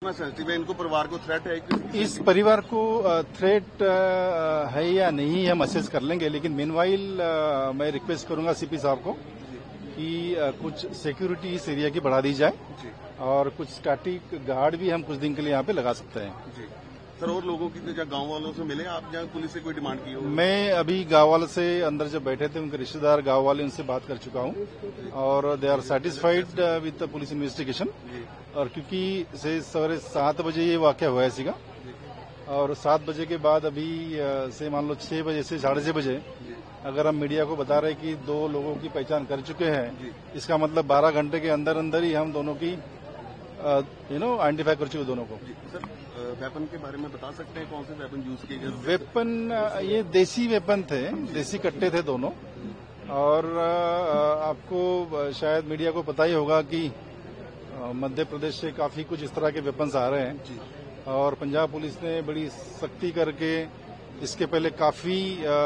कितना सेंसिटिव है, इनको परिवार को थ्रेट है? इस परिवार को थ्रेट है या नहीं हम असेस कर लेंगे, लेकिन मीनवाइल मैं रिक्वेस्ट करूंगा सीपी साहब को कि कुछ सिक्योरिटी इस एरिया की बढ़ा दी जाए और कुछ स्टैटिक गार्ड भी हम कुछ दिन के लिए यहाँ पे लगा सकते हैं। जी सर, और लोगों की गांव वालों से मिले आप, जहाँ पुलिस से कोई डिमांड की हो? मैं अभी गांव वालों से अंदर जब बैठे थे, उनके रिश्तेदार गांव वाले, उनसे बात कर चुका हूं और they are satisfied with the police investigation. और क्योंकि से सवेरे 7 बजे ये वाकया हुआ सीगा और 7 बजे के बाद अभी से मान लो 6 बजे से 6:30 बजे अगर हम मीडिया को बता रहे कि 2 लोगों की पहचान कर चुके हैं, इसका मतलब 12 घंटे के अंदर अंदर ही हम दोनों की आइडेंटिफाई कर चुके दोनों को। सर, वेपन के बारे में बता सकते हैं, कौन से वेपन यूज किए गए? वेपन ये देसी वेपन थे, देसी कट्टे थे दोनों। और आपको शायद मीडिया को पता ही होगा कि मध्य प्रदेश से काफी कुछ इस तरह के वेपन्स आ रहे हैं और पंजाब पुलिस ने बड़ी सख्ती करके इसके पहले काफी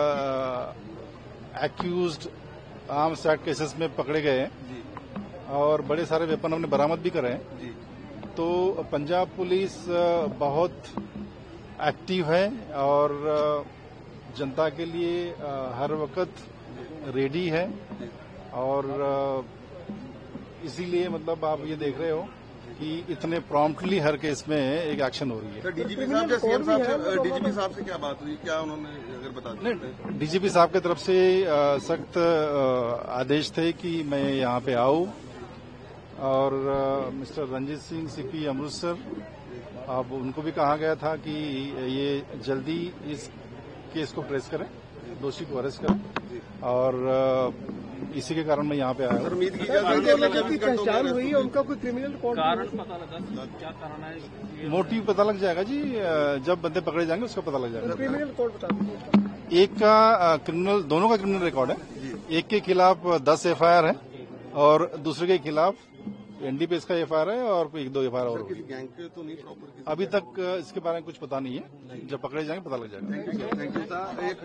एक्यूज्ड आर्म्स एक्ट केसेस में पकड़े गए हैं और बड़े सारे वेपन हमने बरामद भी करे हैं। तो पंजाब पुलिस बहुत एक्टिव है और जनता के लिए हर वक्त रेडी है और इसीलिए मतलब आप ये देख रहे हो कि इतने प्रॉम्प्टली हर केस में एक एक्शन हो रही है। तो डीजीपी साहब या सीएम साहब से, डीजीपी साहब से क्या बात हुई, क्या उन्होंने अगर बता दें? नहीं, डीजीपी साहब की तरफ से सख्त आदेश थे कि मैं यहाँ पे आऊं और मिस्टर रंजीत सिंह सीपी अमृतसर, अब उनको भी कहा गया था कि ये जल्दी इस केस को ट्रेस करें, दोषी को अरेस्ट करें और इसी के कारण मैं यहाँ पे आया हूँ। उम्मीद की जाती पहचान हुई है, उनका कोई क्रिमिनल कारण पता लगा, क्या कारण है? मोटिव पता लग जाएगा जी, जब बंदे पकड़े जाएंगे उसका पता लग जाएगा। क्रिमिनल रिकॉर्ड बता दीजिए। एक का क्रिमिनल, दोनों का क्रिमिनल रिकॉर्ड है। एक के खिलाफ 10 एफआईआर है और दूसरे के खिलाफ एनडीपीएस का एफआईआर है और 1-2 एफआईआर और होगी। गैंग के तो नहीं प्रॉपर? अभी तक इसके बारे में कुछ पता नहीं है, जब पकड़े जाएंगे पता लग जाएगा। Thank you.